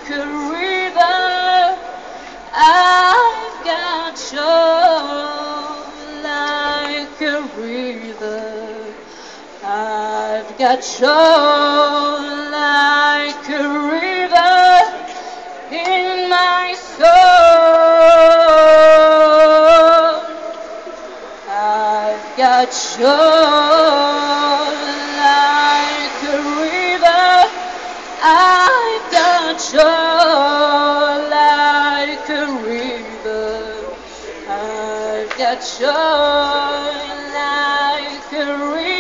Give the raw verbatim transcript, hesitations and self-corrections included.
like a river. I've got joy like a river. I've got joy like a river in my soul. I've got joy like a river. I've got joy like a river. I've got joy like a river.